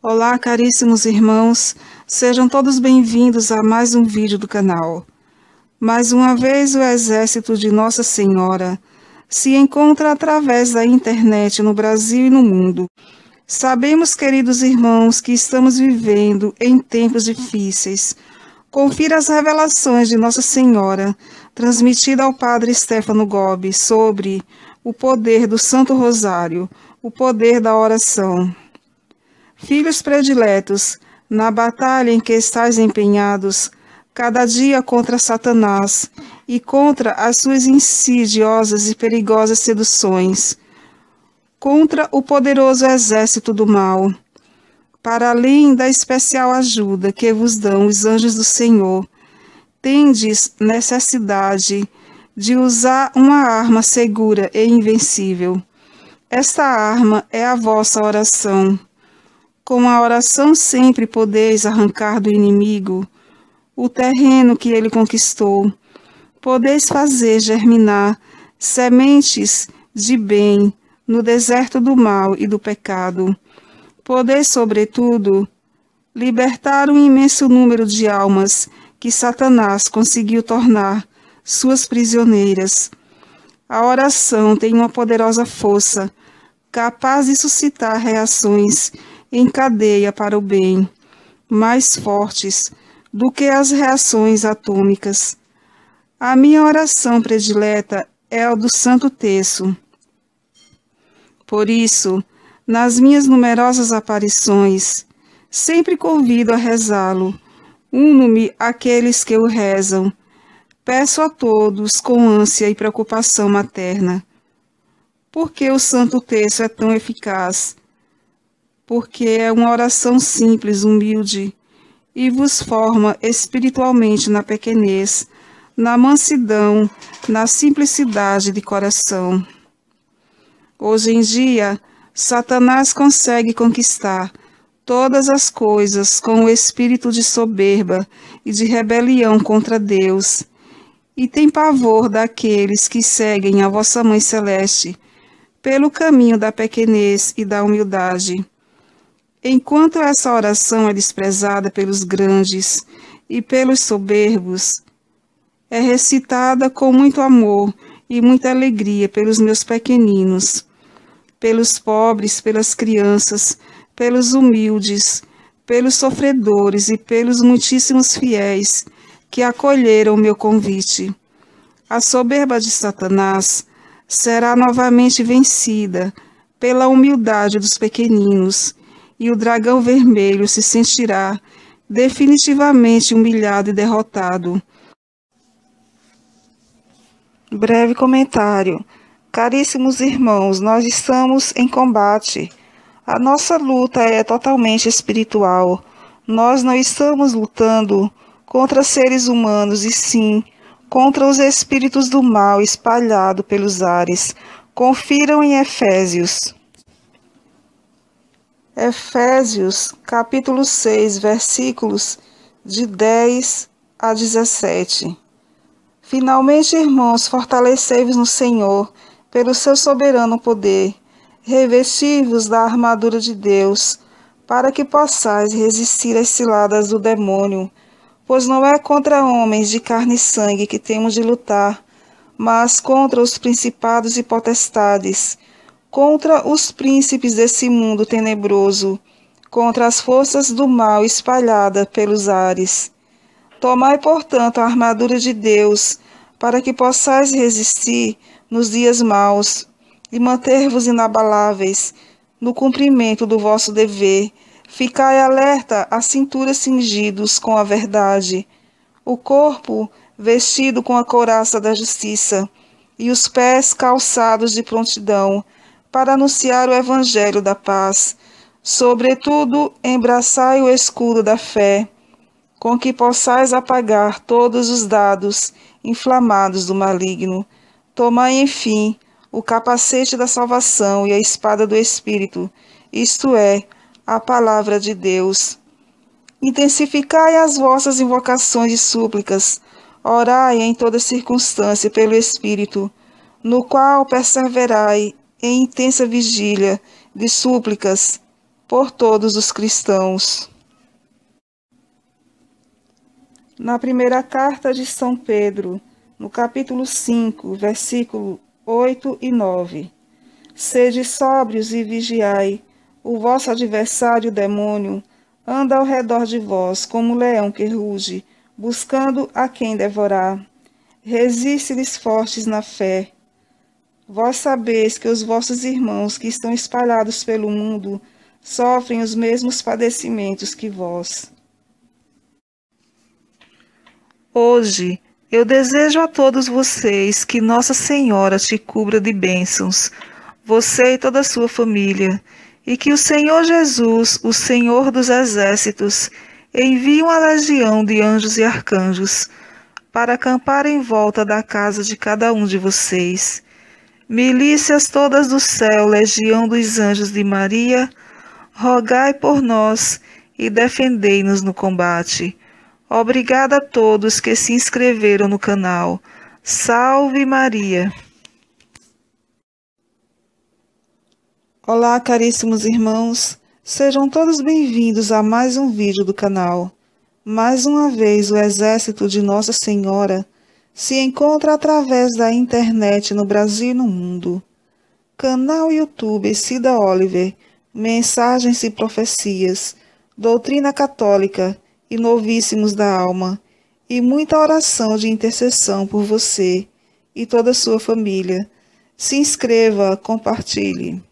Olá, caríssimos irmãos, sejam todos bem-vindos a mais um vídeo do canal. Mais uma vez, o exército de Nossa Senhora se encontra através da internet no Brasil e no mundo. Sabemos, queridos irmãos, que estamos vivendo em tempos difíceis. Confira as revelações de Nossa Senhora, transmitida ao Padre Stefano Gobbi, sobre o poder do Santo Rosário, o poder da oração. Filhos prediletos, na batalha em que estáis empenhados, cada dia contra Satanás e contra as suas insidiosas e perigosas seduções, contra o poderoso exército do mal, para além da especial ajuda que vos dão os anjos do Senhor, tendes necessidade de usar uma arma segura e invencível. Esta arma é a vossa oração. Com a oração sempre podeis arrancar do inimigo o terreno que ele conquistou. Podeis fazer germinar sementes de bem no deserto do mal e do pecado. Podeis, sobretudo, libertar um imenso número de almas que Satanás conseguiu tornar suas prisioneiras. A oração tem uma poderosa força, capaz de suscitar reações em cadeia para o bem, mais fortes do que as reações atômicas. A minha oração predileta é a do Santo Terço. Por isso, nas minhas numerosas aparições, sempre convido a rezá-lo, uno-me àqueles que o rezam, peço a todos com ânsia e preocupação materna. Por que o Santo Terço é tão eficaz? Porque é uma oração simples, humilde, e vos forma espiritualmente na pequenez, na mansidão, na simplicidade de coração. Hoje em dia, Satanás consegue conquistar todas as coisas com o espírito de soberba e de rebelião contra Deus, e tem pavor daqueles que seguem a vossa Mãe Celeste pelo caminho da pequenez e da humildade. Enquanto essa oração é desprezada pelos grandes e pelos soberbos, é recitada com muito amor e muita alegria pelos meus pequeninos, pelos pobres, pelas crianças, pelos humildes, pelos sofredores e pelos muitíssimos fiéis que acolheram o meu convite. A soberba de Satanás será novamente vencida pela humildade dos pequeninos, e o dragão vermelho se sentirá definitivamente humilhado e derrotado. Breve comentário. Caríssimos irmãos, nós estamos em combate. A nossa luta é totalmente espiritual. Nós não estamos lutando contra seres humanos, e sim contra os espíritos do mal espalhados pelos ares. Confiram em Efésios. Efésios, capítulo 6, versículos de 10 a 17. Finalmente, irmãos, fortalecei-vos no Senhor, pelo seu soberano poder. Revesti-vos da armadura de Deus, para que possais resistir às ciladas do demônio. Pois não é contra homens de carne e sangue que temos de lutar, mas contra os principados e potestades, contra os príncipes desse mundo tenebroso, contra as forças do mal espalhadas pelos ares. Tomai, portanto, a armadura de Deus, para que possais resistir nos dias maus, e manter-vos inabaláveis no cumprimento do vosso dever. Ficai alerta, a cintura cingidos com a verdade, o corpo vestido com a couraça da justiça, e os pés calçados de prontidão, para anunciar o evangelho da paz. Sobretudo, embraçai o escudo da fé, com que possais apagar todos os dados inflamados do maligno. Tomai, enfim, o capacete da salvação e a espada do Espírito, isto é, a palavra de Deus. Intensificai as vossas invocações e súplicas, orai em toda circunstância pelo Espírito, no qual perseverai em intensa vigília de súplicas por todos os cristãos. Na primeira carta de São Pedro, no capítulo 5, versículo 8 e 9. Sede sóbrios e vigiai, o vosso adversário, o demônio, anda ao redor de vós como um leão que ruge, buscando a quem devorar. Resiste-lhes fortes na fé. Vós sabeis que os vossos irmãos que estão espalhados pelo mundo sofrem os mesmos padecimentos que vós. Hoje, eu desejo a todos vocês que Nossa Senhora te cubra de bênçãos, você e toda a sua família, e que o Senhor Jesus, o Senhor dos Exércitos, envie uma legião de anjos e arcanjos para acampar em volta da casa de cada um de vocês. Milícias todas do céu, legião dos anjos de Maria, rogai por nós e defendei-nos no combate. Obrigada a todos que se inscreveram no canal. Salve Maria! Olá, caríssimos irmãos, sejam todos bem-vindos a mais um vídeo do canal. Mais uma vez, o exército de Nossa Senhora se encontra através da internet no Brasil e no mundo. Canal YouTube Cida Oliver, Mensagens e Profecias, Doutrina Católica e Novíssimos da Alma, e muita oração de intercessão por você e toda a sua família. Se inscreva, compartilhe.